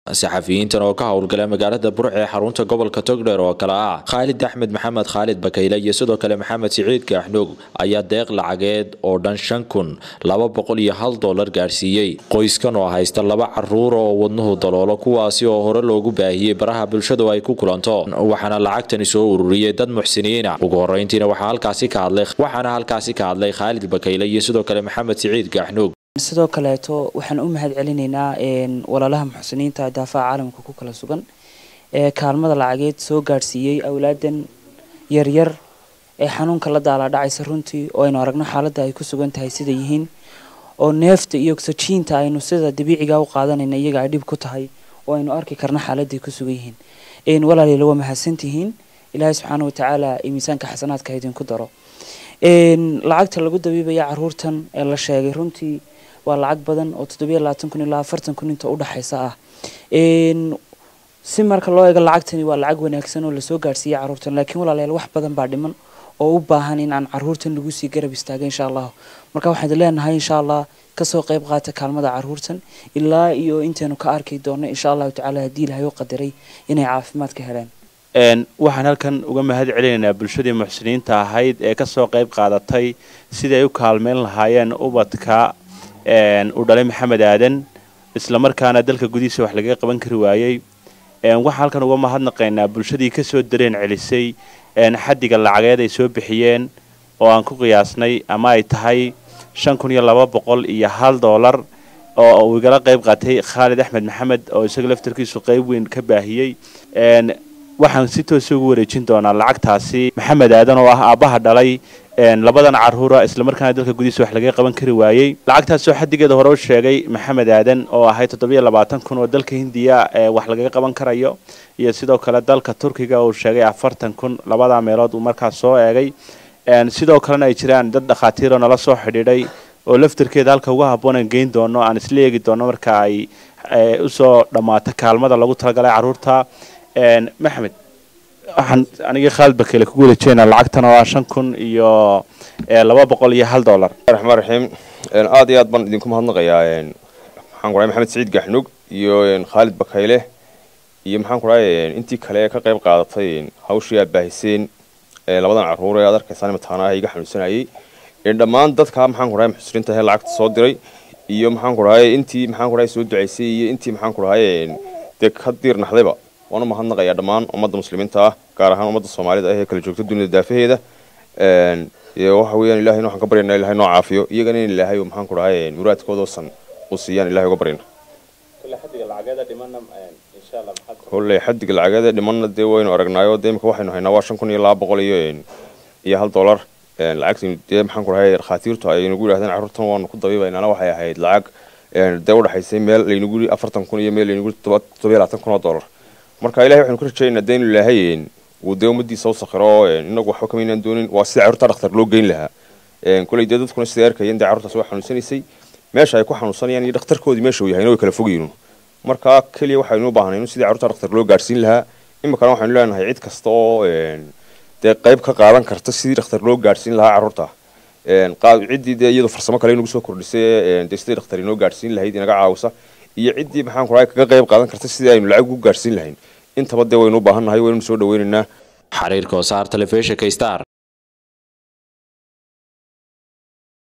saxafiyiintan oo ka howlgala magaalada Burco ee xarunta gobolka Togdheer oo kala ah Khalid Axmed Maxamed Khalid Bakayle iyo sidoo kale Maxamed Siciid Gaxnuug ayaa deeq lacageed oo dhan $5,201 gaarsiiyay qoyskan oo haysta laba caruur oo wadnuhu daloolo kuwaasi oo hore loogu baahiyay baraha bulshada ay ku kulanto waxaana lacagtani soo ururiyay dad muxsiniin ah ugu horeyntiina waxaa halkaasi ka hadlay Khalid Bakayle iyo sidoo kale Maxamed Siciid Gaxnuug sidoo kaleeto waxaan u mahad celinaynaa walaalaha muxsiniinta daafaca caalamka ku kala sugan ee kaalmada lacageed soo gaarsiiyay awlaadan yar yar ee xanuunka la daala dhacaysa runtii oo aynu aragno xaaladda ay ku sugan tahay sida yihiin oo neefta iyo oxygen-ta aynu sida dabiiciga u qaadanayna iyaga ay dhib ku tahay oo aynu arki karna xaaladda ku sugan yihiin walaalihiin waa mahadsantihiin ilaahay subxaanahu wa tacaala miisaanka xasanaadka idinku daro lacagta lagu dabiibaya caruurtan ee la sheegay runtii waa lacag badan oo 27,000 ilaa 40,000 inta u dhaxaysa ah si marka loo eego lacagtani waa lacag wanaagsan oo la soo gaarsiiyay caruurtan laakiin walaalayaal wax badan baa dhiman oo u baahan in aan caruurtan lagu sii garab istaago insha Allah marka waxaan leenahay insha Allah ka soo qayb qaata kaalmada caruurtan ilaa iyo intaanu ka arki doono insha Allah tacaala hadii Ilaahay u qadaray inay caafimaad ka helaan waxaan halkan uga mahad celinaynaa bulshadii muxsiniinta ahayd ee ka soo qayb qaadatay sidii ay u kaalmeyn lahaayeen ubadka u dhalay Maxamed Aadan isla markaana dalka gudihiisa wax laga qaban kari waayay waxaan halkan uga mahadnaqaynaa bulshadii ka soo dareen celisay xaddiga lacageed ay soo bixiyeen oo aan ku qiyaasnay ama ay tahay $5,201 oo uu igala qayb qaatay Khalid Axmed Maxamed oo isaga laftarkiisu qayb weyn ka baahiyay waxaan si toos ugu wareejin doonaa lacagtaasi Maxamed Aadan oo ah aabaha dhalay labadan caruura isla markaana dalka gudihiisa wax laga qaban kari waayay lacagtaas oo xaddigeeda hore u sheegay Maxamed Aadan oo ahay 27,000 oo dalka Hindiya wax laga qaban karayo iyo sidoo kale dalka Turkiga oo sheegay 40,000 labada meelood uu markaas soo eegay sidoo kalena ay jiraan dad dhaqaatiir oo nala soo xidhiidhay oo laftirkeeda halka uga habboon geyn doono aan isla eegi doono marka ay u soo dhamaato kaalmada lagu talagalay caruurta Maxamed waxaan aniga Khalid Bakayle ku guuleeyay lacagtan oo $5,201 الرحمن الرحيم aad iyo aad baan idinku mahadnaqayaa waxaan ku Maxamed Siciid Gaxnuug iyo Khalid Bakayle iyo maxaan ku intii kale ka qayb qaadatay hawshii baahiseen labadan caruur ee adarkaysan imtixaanaha iga xanuunsanayay dhammaan dadka maxaan ku muxsiniinta ee lacagta soo diray iyo maxaan ku intii maxaan ku soo duceysay iyo intii maxaan ku dad ka dirnaxdayba waana mahadnaqayaa dhammaan ummadda muslimiinta ah gaar ahaan ummadda Soomaalida ee kala joogta dunida daafaheeda iyo waxa weeyaan Ilaahay waxaan ka baryaynaa Ilaahay noo caafiyo iyagana in Ilaahay maxaan ku muraadkooda san u siiyaan Ilaahay uga baryayna kulli xaddiga lacageeda dhimanna dee waynu aragnaayo deemka waxaynu haynaa waa $5,201 lacagtii dee maxaan ku dhaqaatiirtu ay nagu yiraahdeen caruurtan waanu ku dabiibaynaa waxay ahayd lacag dee u dhaxaysay meel laynagu 40,000 iyo meel laynagu $27,000 marka Ilaahay waxaan ku rajaynaynaa deen Ilaahay uu deemadiisa u sakhiro inagu waxba kama inaan doonin waa sida caruurta dhakhtar loo geyn lahaa kulay dadkuna sida arkayeen caruurtaas wax xanuunsanaysay meesha ay ku xanuunsanayaan iyo dhakhtarkoodii meesha uu yahay inuu kala fogeeyno marka kaliya waxaynu u baahanayno sida caruurta dhakhtar loo gaarsiin lahaa imika waxaanu leenahay cid kasta oo dee qayb ka qaadan karta sidii dhakhtar loo gaarsiin lahaa caruurta ciddii dee iyadu farsamo kale inagu soo kordhisay dee sidii dhakhtar inoo gaarsiin lahayd inaga caawisa iyo ciddii maxaan ku kaga qayb qaadan karta sidii aynu lacag ugu gaarsiin lahayn intaba dee waynu u baahannahay waynu soo dhaweynaynaa xariirka oo saar telefishinka Star